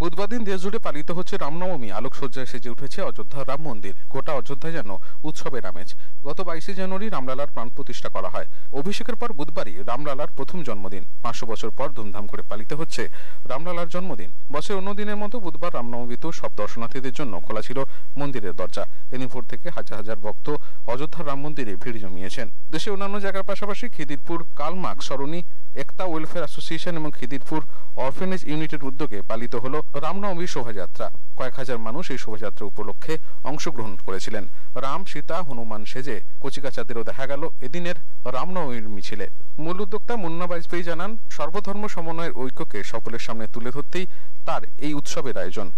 বুধবার দিন দেশ জুড়ে পালিত হচ্ছে রামনবমী। আলোকসজ্জায় সেজে উঠেছে অযোধ্যার রাম মন্দির। গোটা অযোধ্যায় যেন উৎসবের আমেজ। গত 22 জানুয়ারি রামলালার প্রাণ প্রতিষ্ঠা করা হয়। অভিষেকের পর বুধবারই রামলালার প্রথম জন্মদিন। 500 বছর পর ধুমধাম করে পালিত হচ্ছে রামলালার জন্মদিন। বছরের অন্য দিনের মতো বুধবার রামনবমীতেও সব দর্শনার্থীদের জন্য খোলা ছিল মন্দিরের দরজা। এদিন ভোর থেকে হাজার হাজার ভক্ত অযোধ্যার রাম মন্দিরে ভিড় জমিয়েছেন। দেশে অন্যান্য জায়গার পাশাপাশি খিদিরপুর কালমার্ক সরণি একতা ওয়েলফেয়ার অ্যাসোসিয়েশন এবং খিদিরপুর অরফেনেজ ইউনিটের উদ্যোগে পালিত হলো রামনবমী শোভাযাত্রা। কয়েক হাজার মানুষ এই শোভাযাত্রা উপলক্ষে অংশগ্রহণ করেছিলেন। রাম, সীতা, হনুমান সেজে কচিকাচাদেরও দেখা গেল এদিনের রামনবমীর মিছিলে। মূল উদ্যোক্তা মুন্না বাজপেয়ী জানান, সর্বধর্ম সমন্বয়ের ঐক্যকে সকলের সামনে তুলে ধরতেই তার এই উৎসবের আয়োজন।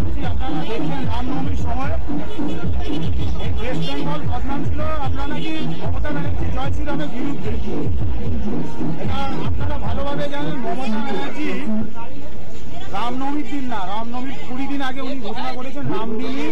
রামনবমীর দিন না, রামনবমীর 20 দিন আগে উনি ঘোষণা করেছেন রামদিনী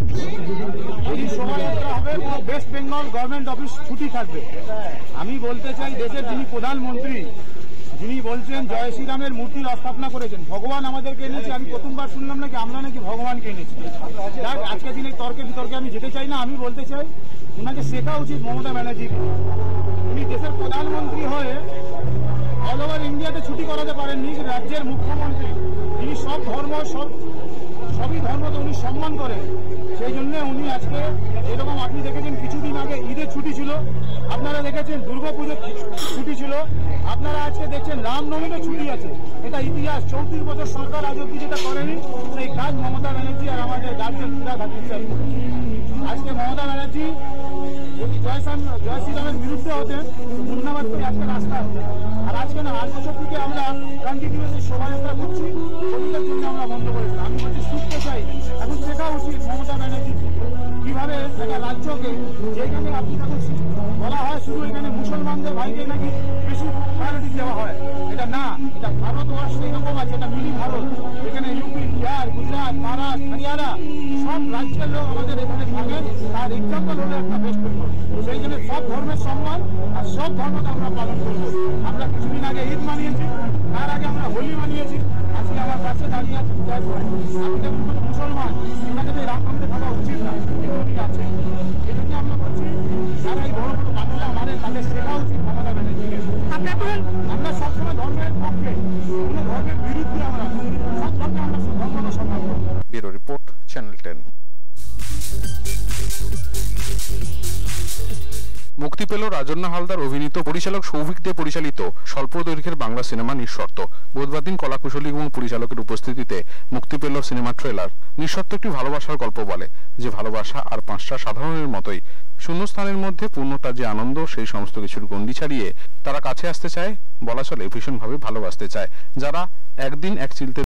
এই শোভাযাত্রা হবে, ওয়েস্ট বেঙ্গল গভর্নমেন্ট অফিস ছুটি থাকবে। আমি বলতে চাই, দেশের যিনি প্রধানমন্ত্রী, যিনি বলছেন জয় শ্রীরামের মূর্তির স্থাপনা করেছেন, ভগবান আমাদেরকে এনেছে। আমি প্রথমবার শুনলাম নাকি আমরা নাকি ভগবানকে এনেছি। যাক, আজকের দিনে তর্কে বিতর্কে আমি যেতে চাই না। আমি বলতে চাই ওনাকে শেখা উচিত মমতা ব্যানার্জি। উনি দেশের প্রধানমন্ত্রী হয়ে অল ওভার ইন্ডিয়াতে ছুটি করাতে পারেননি। রাজ্যের মুখ্যমন্ত্রী, তিনি সব ধর্ম সবই ধর্মকে উনি সম্মান করেন। সেই জন্য উনি আজকে এরকম, আপনি দেখেছেন কিছুদিন আগে ঈদের ছুটি ছিল, আপনারা দেখেছেন দুর্গাপুজোর ছুটি ছিল, আপনারা আজকে দেখছেন রামনবমীরও ছুটি আছে। এটা ইতিহাস। 34 বছর সরকার আজ অব্দি যেটা করেনি, সেই কাজ মমতা ব্যানার্জি আর আমাদের রাজ্যের ক্রীড়া ধাত্রী। আজকে মমতা ব্যানার্জি যদি জয় শ্রীরামের বিরুদ্ধে হতেন, মুন্না বাজপেয়ী আজকে রাস্তা হতেন। আর আজকে না, 8 বছর থেকে আমরা কন্টিনিউয়াসলি শোভাযাত্রা করছি, হোলির জন্য আমরা বন্ধ করেছি। আমি বলছি শিখতে চাই, এখন শেখা উচিত মমতা ব্যানার্জি কিভাবে একটা রাজ্যকে, যেখানে আপনি বলা হয় শুধু এখানে মুসলমানদের ভাইকে নাকি বেশি প্রায়োরিটি দেওয়া হয়, এটা না, এটা ভারতবর্ষ এরকম আছে, এটা মিনি ভারত। এখানে ইউপি, বিহার, গুজরাট, মহারাষ্ট্র, হরিয়ানা সব রাজ্যের লোক আমাদের এখানে থাকেন। তার এক্সাম্পল হলো একটা ওয়েস্ট বেঙ্গল। সেই জন্য সব ধর্মের সম্মান আর সব ধর্মকে আমরা পালন করবো। আমরা কিছুদিন আগে ঈদ মানিয়েছি, তার আগে আমরা হোলি মানিয়েছি। আজকে আমার কাছে দাঁড়িয়ে আছে আমি যেমন মুসলমান, ওনাকে তো রামনবমীতে থাকা উচিত না, কিন্তু আছে। এই জন্য আমরা বলছি, যারা এই বড় বড় বাংলা মানে তাদের শেখা উচিত মমতা ব্যানার্জিকে। আমরা সবসময় ধর্মের পক্ষে, কোনো ধর্মের বিরুদ্ধে আমরা সব ধর্মে আমরা ধর্মকে সম্মান করবো। Bureau report, channel 10। মুক্তি পেল রাজন্না হালদার অভিনীত, পরিচালক সৌভিক দে পরিচালিত স্বল্প দৈর্ঘ্যের বাংলা সিনেমা নিঃশর্ত। বুধবার দিন কলাকুশলী এবং পরিচালকের উপস্থিতিতে মুক্তি পেল সিনেমা ট্রেলার। নিঃশর্ত একটি ভালোবাসার গল্প বলে, যে ভালোবাসা আর 5টা সাধারণের মতোই শূন্যস্থানের মধ্যে পূর্ণতার যে আনন্দ, সেই সমস্ত কিছুর গণ্ডি ছাড়িয়ে তারা কাছে আসতে চায়, বলা চলে ভীষণভাবে ভালোবাসতে চায়। যারা একদিন এক চিলতে